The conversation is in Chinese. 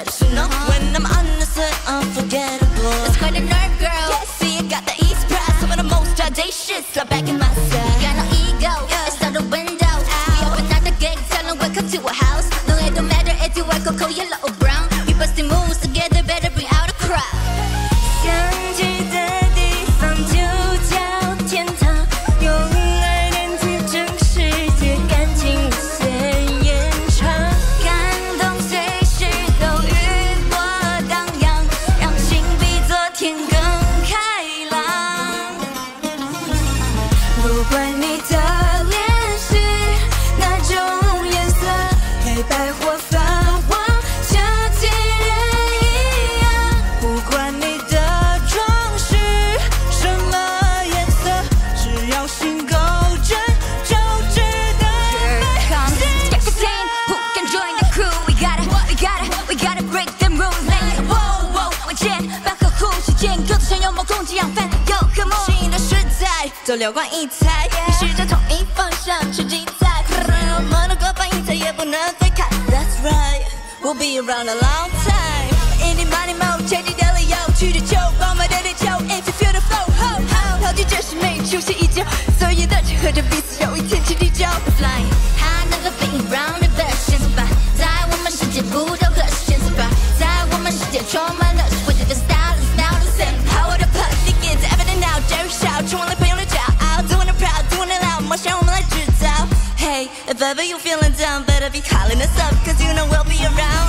steps. You know, when I'm honest, unforgettable. That's quite a nerd, girl. Yeah, see, I got the East Press, some of the most audacious. I'm back in my style. Got no ego, it's not a window. We open out the gate, tell them welcome to a house. No, it don't matter if you are cocoa, yellow or brown. We busting moves together, better bring out a crowd. 相聚的地方就叫天堂，用爱连接整世界，感情无限延长，感动随时都雨波荡漾，让心比昨天更开朗。不管你的脸是哪种颜色，黑白或泛黄，就既然一样。不管你的妆是什么颜色，只要心够真，就值得被 Get the team, who can join the crew? We gotta break them rules. Like, whoa, whoa, 我见百合湖之间，各自像有某共济养分，有和睦。 新的时代都流光溢彩，必须在同一方向去记载，我们的各方一切也不能分开。That's right, we'll be around a long time. Any money mo， 前进的理由，去地球，光芒的地球 ，If you feel the flow， ho ho， 陶醉这是美，出现依旧，所有的结合着彼此，有一天去地球 ，flying。 它能够被 round the version spot， 在我们世界不都和弦 spot， 在我们世界充满了我的 style is now the same Power the push begins evident now， 这一笑，充满了朋友的骄傲 ，Doing it proud, doing it loud，梦想我们来制造。Hey, if ever you feeling down, better be calling us up, 'cause you know we'll be around.